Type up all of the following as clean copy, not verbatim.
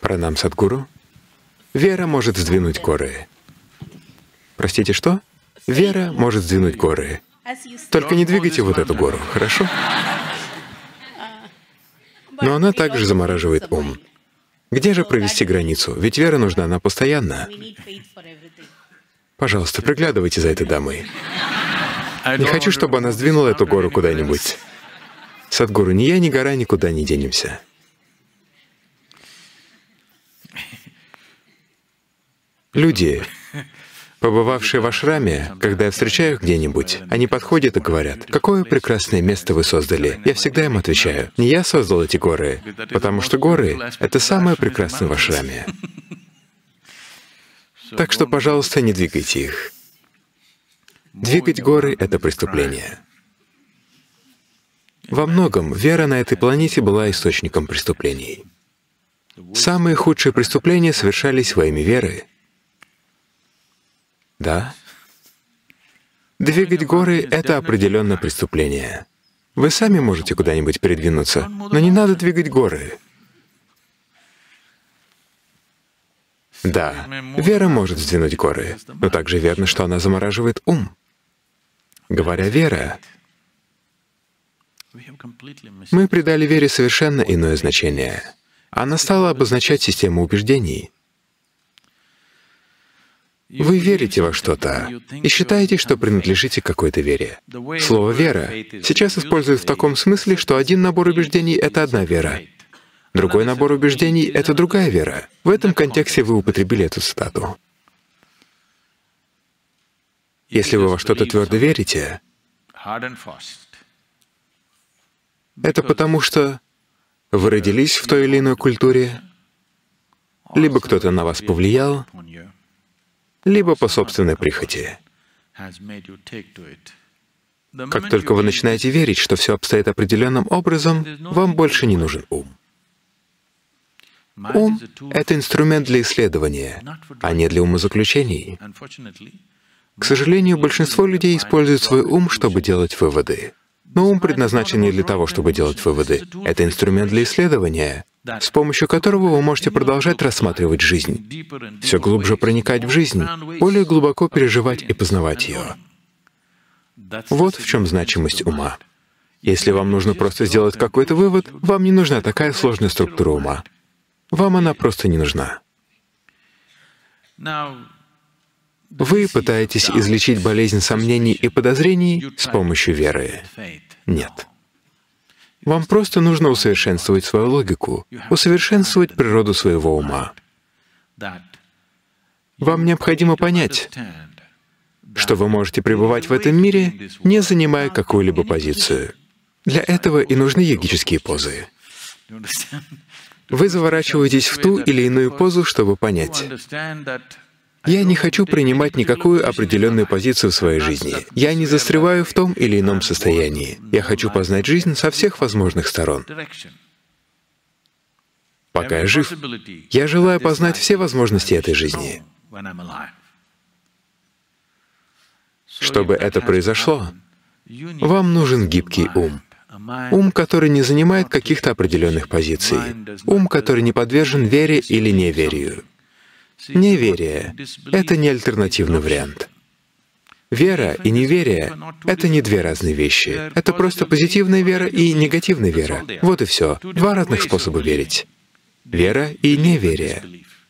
Пранам, Садгуру. Вера может сдвинуть горы. Простите, что? Вера может сдвинуть горы. Только не двигайте вот эту гору, хорошо? Но она также замораживает ум. Где же провести границу? Ведь вера нужна, она постоянно. Пожалуйста, приглядывайте за этой дамой. Не хочу, чтобы она сдвинула эту гору куда-нибудь. Садгуру, ни я, ни гора никуда не денемся. Люди, побывавшие в ашраме, когда я встречаю их где-нибудь, они подходят и говорят: «Какое прекрасное место вы создали». Я всегда им отвечаю: «Не я создал эти горы, потому что горы — это самое прекрасное в ашраме. Так что, пожалуйста, не двигайте их». Двигать горы — это преступление. Во многом вера на этой планете была источником преступлений. Самые худшие преступления совершались во имя веры. Да? Двигать горы — это определенно преступление. Вы сами можете куда-нибудь передвинуться, но не надо двигать горы. Да, вера может сдвинуть горы, но также верно, что она замораживает ум. Говоря «вера», мы придали вере совершенно иное значение. Она стала обозначать систему убеждений. Вы верите во что-то и считаете, что принадлежите какой-то вере. Слово «вера» сейчас используют в таком смысле, что один набор убеждений — это одна вера, другой набор убеждений — это другая вера. В этом контексте вы употребили эту цитату. Если вы во что-то твердо верите, это потому, что вы родились в той или иной культуре, либо кто-то на вас повлиял, либо по собственной прихоти. Как только вы начинаете верить, что все обстоит определенным образом, вам больше не нужен ум. Ум — это инструмент для исследования, а не для умозаключений. К сожалению, большинство людей используют свой ум, чтобы делать выводы. Но ум предназначен не для того, чтобы делать выводы. Это инструмент для исследования, с помощью которого вы можете продолжать рассматривать жизнь, все глубже проникать в жизнь, более глубоко переживать и познавать ее. Вот в чем значимость ума. Если вам нужно просто сделать какой-то вывод, вам не нужна такая сложная структура ума. Вам она просто не нужна. Вы пытаетесь излечить болезнь сомнений и подозрений с помощью веры. Нет. Вам просто нужно усовершенствовать свою логику, усовершенствовать природу своего ума. Вам необходимо понять, что вы можете пребывать в этом мире, не занимая какую-либо позицию. Для этого и нужны йогические позы. Вы заворачиваетесь в ту или иную позу, чтобы понять: я не хочу принимать никакую определенную позицию в своей жизни. Я не застреваю в том или ином состоянии. Я хочу познать жизнь со всех возможных сторон. Пока я жив, я желаю познать все возможности этой жизни. Чтобы это произошло, вам нужен гибкий ум. Ум, который не занимает каких-то определенных позиций. Ум, который не подвержен вере или неверию. Неверие — это не альтернативный вариант. Вера и неверие — это не две разные вещи. Это просто позитивная вера и негативная вера. Вот и все. Два разных способа верить. Вера и неверие.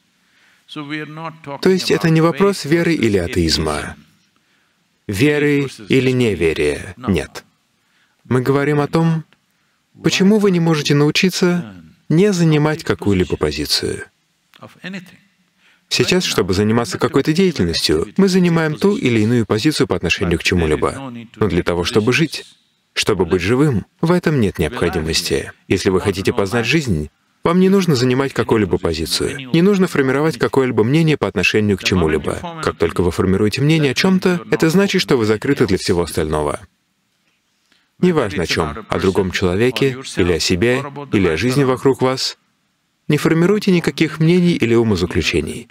То есть это не вопрос веры или атеизма. Веры или неверия. Нет. Мы говорим о том, почему вы не можете научиться не занимать какую-либо позицию. Сейчас, чтобы заниматься какой-то деятельностью, мы занимаем ту или иную позицию по отношению к чему-либо. Но для того, чтобы жить, чтобы быть живым, в этом нет необходимости. Если вы хотите познать жизнь, вам не нужно занимать какую-либо позицию, не нужно формировать какое-либо мнение по отношению к чему-либо. Как только вы формируете мнение о чем-то, это значит, что вы закрыты для всего остального. Неважно о чем, о другом человеке, или о себе, или о жизни вокруг вас. Не формируйте никаких мнений или умозаключений.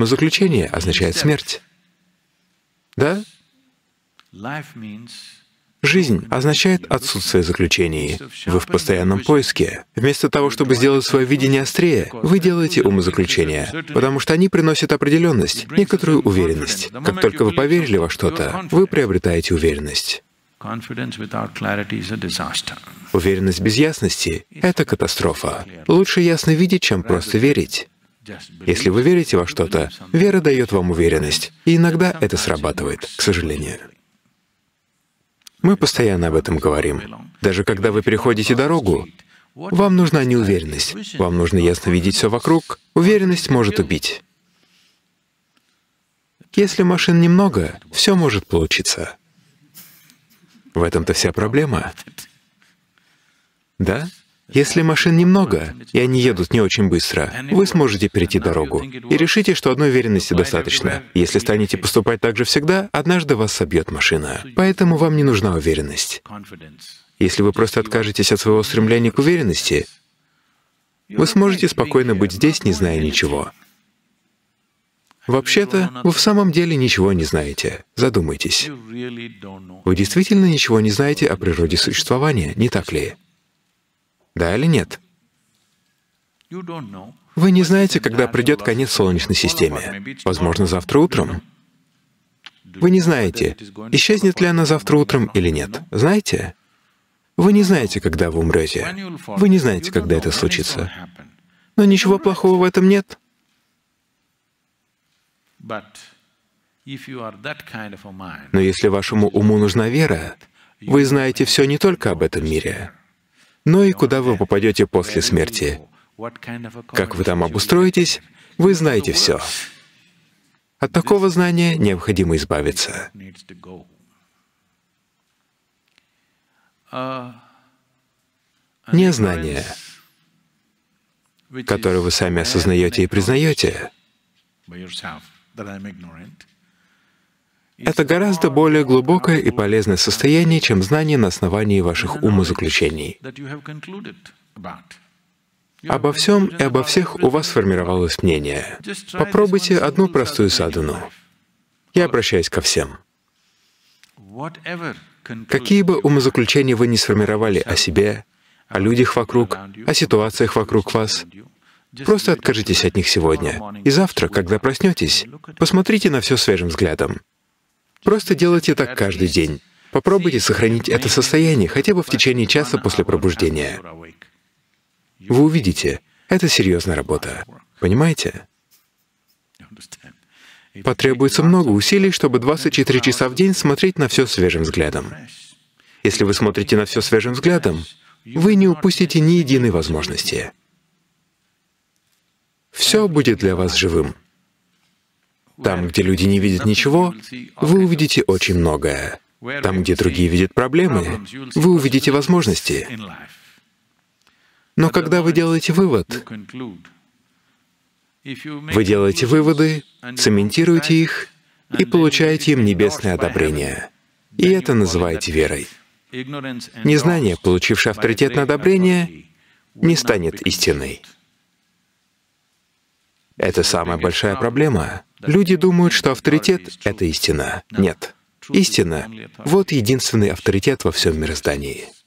Умозаключение означает смерть. Да? Жизнь означает отсутствие заключений. Вы в постоянном поиске. Вместо того, чтобы сделать свое видение острее, вы делаете умозаключения, потому что они приносят определенность, некоторую уверенность. Как только вы поверили во что-то, вы приобретаете уверенность. Уверенность без ясности — это катастрофа. Лучше ясно видеть, чем просто верить. Если вы верите во что-то, вера дает вам уверенность, и иногда это срабатывает, к сожалению. Мы постоянно об этом говорим. Даже когда вы переходите дорогу, вам нужна не уверенность, вам нужно ясно видеть все вокруг. Уверенность может убить. Если машин немного, все может получиться. В этом-то вся проблема. Да? Если машин немного, и они едут не очень быстро, вы сможете перейти дорогу и решите, что одной уверенности достаточно. Если станете поступать так же всегда, однажды вас собьет машина. Поэтому вам не нужна уверенность. Если вы просто откажетесь от своего стремления к уверенности, вы сможете спокойно быть здесь, не зная ничего. Вообще-то, вы в самом деле ничего не знаете. Задумайтесь. Вы действительно ничего не знаете о природе существования, не так ли? Да или нет? Вы не знаете, когда придет конец Солнечной системе. Возможно, завтра утром. Вы не знаете, исчезнет ли она завтра утром или нет. Знаете? Вы не знаете, когда вы умрете. Вы не знаете, когда это случится. Но ничего плохого в этом нет. Но если вашему уму нужна вера, вы знаете все не только об этом мире, но и куда вы попадете после смерти. Как вы там обустроитесь, вы знаете все. От такого знания необходимо избавиться. Незнание, которое вы сами осознаете и признаете, это гораздо более глубокое и полезное состояние, чем знание на основании ваших умозаключений. Обо всем и обо всех у вас сформировалось мнение. Попробуйте одну простую садхану. Я обращаюсь ко всем. Какие бы умозаключения вы ни сформировали о себе, о людях вокруг, о ситуациях вокруг вас, просто откажитесь от них сегодня. И завтра, когда проснетесь, посмотрите на все свежим взглядом. Просто делайте так каждый день. Попробуйте сохранить это состояние хотя бы в течение часа после пробуждения. Вы увидите, это серьезная работа. Понимаете? Потребуется много усилий, чтобы 24 часа в день смотреть на все свежим взглядом. Если вы смотрите на все свежим взглядом, вы не упустите ни единой возможности. Все будет для вас живым. Там, где люди не видят ничего, вы увидите очень многое. Там, где другие видят проблемы, вы увидите возможности. Но когда вы делаете выводы, цементируете их и получаете им небесное одобрение. И это называете верой. Незнание, получившее авторитетное одобрение, не станет истиной. Это самая большая проблема. Люди думают, что авторитет — это истина. Нет. Истина — вот единственный авторитет во всем мироздании.